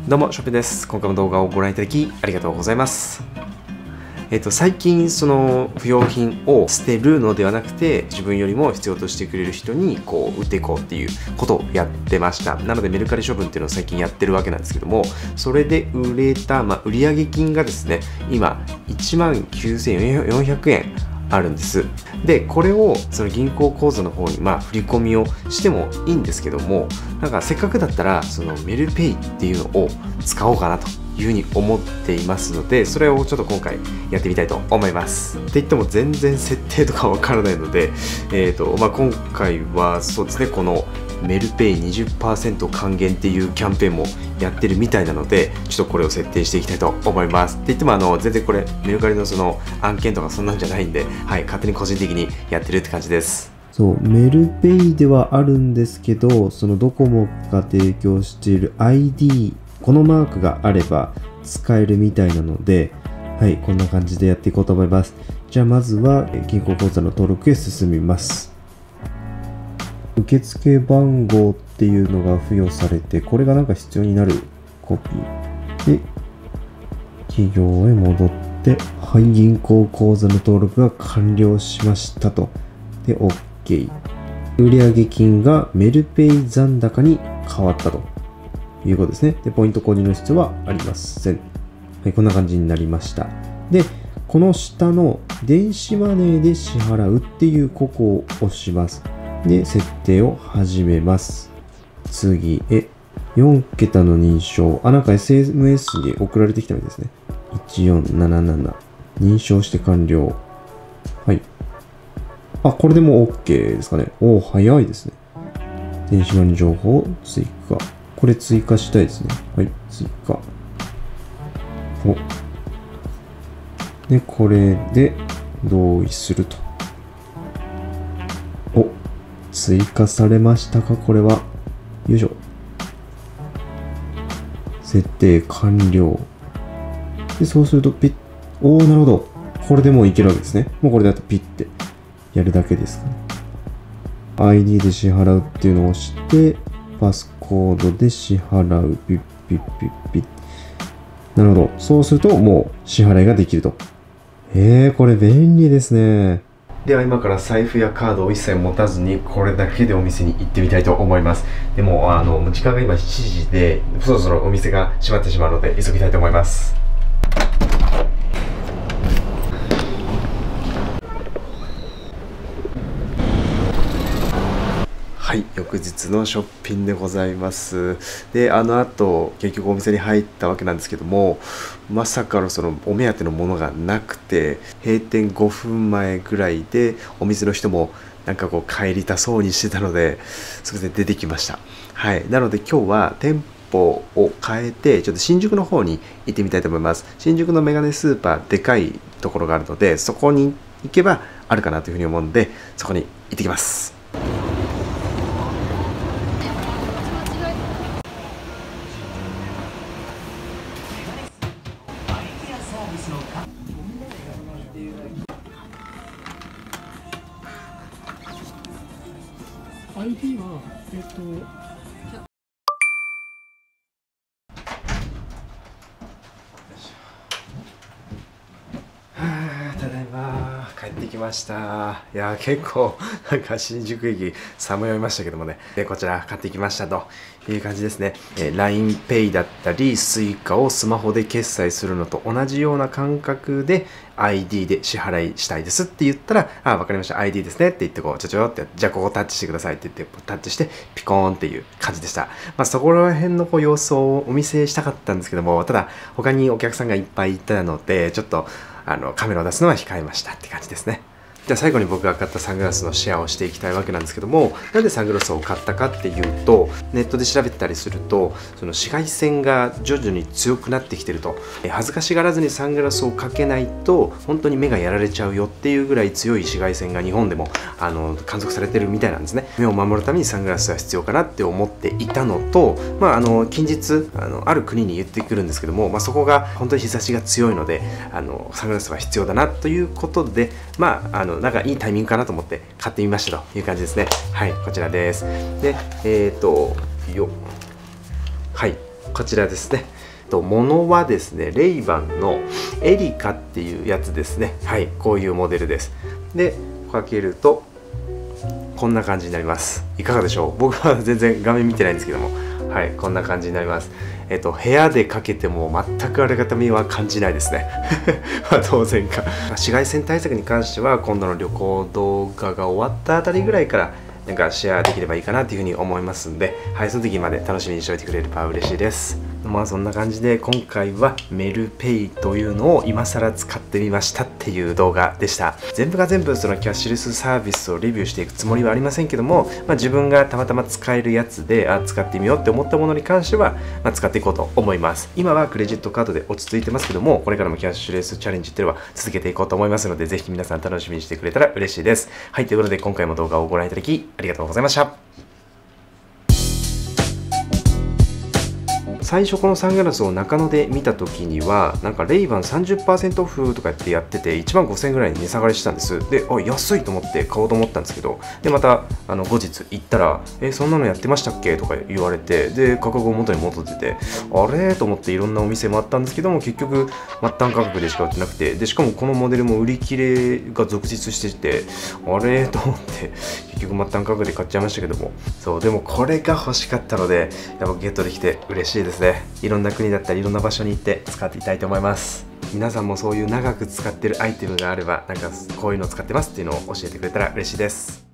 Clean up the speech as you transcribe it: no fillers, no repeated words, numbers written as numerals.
どうも、ショッペです。今回も動画をご覧いただきありがとうございます。最近その不要品を捨てるのではなくて、自分よりも必要としてくれる人にこう売っていこうっていうことをやってました。なのでメルカリ処分っていうのを最近やってるわけなんですけども、それで売れた、売上金がですね、今 19,400 円あるんです。で、これをその銀行口座の方に振り込みをしてもいいんですけども、なんかせっかくだったらそのメルペイっていうのを使おうかなというふうに思っていますので、それをちょっと今回やってみたいと思います。って言っても全然設定とかわからないので、今回はそうですね、このメルペイ 20% 還元っていうキャンペーンもやってるみたいなので、ちょっとこれを設定していきたいと思います。って言っても全然これメルカリのその案件とかそんなんじゃないんで、勝手に個人的にやってるって感じです。 そう、メルペイではあるんですけど、そのドコモが提供している ID、このマークがあれば使えるみたいなので、こんな感じでやっていこうと思います。じゃあまずは銀行口座の登録へ進みます。受付番号っていうのが付与されて、これがなんか必要になるコピーで、企業へ戻って、銀行口座の登録が完了しましたと。で、OK。売上金がメルペイ残高に変わったということですね。で、ポイント購入の必要はありません。こんな感じになりました。で、この下の電子マネーで支払うっていうここを押します。で、設定を始めます。次へ。4桁の認証。なんか SMS に送られてきたみたいですね。1477。認証して完了。これでもう OK ですかね。早いですね。電子マネー情報追加。これ追加したいですね。追加。で、これで同意すると。追加されましたか、これは。よいしょ。設定完了。で、そうすると、ピッ。なるほど。これでもういけるわけですね。もうこれだとピッてやるだけですかね。ID で支払うっていうのを押して、パスコードで支払う。ピッピッピッピッ。なるほど。そうすると、もう支払いができると。これ便利ですね。 では今から財布やカードを一切持たずにこれだけでお店に行ってみたいと思います。でも時間が今7時でそろそろお店が閉まってしまうので急ぎたいと思います。翌日のショッピングでございます。で、後、結局お店に入ったわけなんですけども、まさかのそのお目当てのものがなくて、閉店5分前ぐらいで、お店の人もなんかこう帰りたそうにしてたので、そこで出てきました。なので今日は店舗を変えて、ちょっと新宿の方に行ってみたいと思います。新宿のメガネスーパー、でかいところがあるので、そこに行けばあるかなというふうに思うんで、そこに行ってきます。 ID は、 ただいま帰ってきました。いや結構なんか新宿駅さまよいましたけどもね、こちら買ってきましたという感じですね。LINEPay だったり Suica をスマホで決済するのと同じような感覚で ID で支払いしたいですって言ったら、わかりました、 ID ですねって言ってこうちょちょって、じゃあここタッチしてくださいって言ってタッチしてピコーンっていう感じでした。そこら辺のこう様子をお見せしたかったんですけども、ただ他にお客さんがいっぱいいたのでちょっとカメラを出すのは控えましたって感じですね。じゃあ最後に僕が買ったサングラスのシェアをしていきたいわけなんですけども、なんでサングラスを買ったかっていうと、ネットで調べてたりすると、その紫外線が徐々に強くなってきてると、恥ずかしがらずにサングラスをかけないと本当に目がやられちゃうよっていうぐらい強い紫外線が日本でも観測されてるみたいなんですね。目を守るためにサングラスは必要かなって思っていたのと、近日ある国に言ってくるんですけども、そこが本当に日差しが強いのでサングラスは必要だなということで、なんかいいタイミングかなと思って買ってみましたという感じですね。はい、こちらです。で、はい。 こちらですね。ものはですね、レイバンのエリカっていうやつですね。はい、こういうモデルです。で、かけるとこんな感じになります。いかがでしょう？僕は全然画面見てないんですけども、はい、こんな感じになります。部屋でかけても全くありがたみは感じないですね。まあ当然か。紫外線対策に関しては今度の旅行動画が終わったあたりぐらいからなんかシェアできればいいかなというふうに思いますんで、はい、その時まで楽しみにしておいてくれれば嬉しいです。まあそんな感じで今回はメルペイというのを今更使ってみましたっていう動画でした。全部が全部そのキャッシュレスサービスをレビューしていくつもりはありませんけども、自分がたまたま使えるやつで使ってみようって思ったものに関しては、使っていこうと思います。今はクレジットカードで落ち着いてますけども、これからもキャッシュレスチャレンジっていうのは続けていこうと思いますので、ぜひ皆さん楽しみにしてくれたら嬉しいです。はい、ということで今回も動画をご覧いただきありがとうございました。最初このサングラスを中野で見た時にはなんかレイバン 30% オフとかってやってて15000円ぐらいに値下がりしたんです。で、安いと思って買おうと思ったんですけど、でまた後日行ったらそんなのやってましたっけとか言われて、で価格を元に戻ってて、あれと思っていろんなお店もあったんですけども、結局末端価格でしか売ってなくて、でしかもこのモデルも売り切れが続出してて、あれと思って結局末端価格で買っちゃいましたけども、そうでもこれが欲しかったのでやっぱゲットできて嬉しいですね。いろんな国だったりいろんな場所に行って使っていきたいと思います。皆さんもそういう長く使ってるアイテムがあれば、なんかこういうのを使ってますっていうのを教えてくれたら嬉しいです。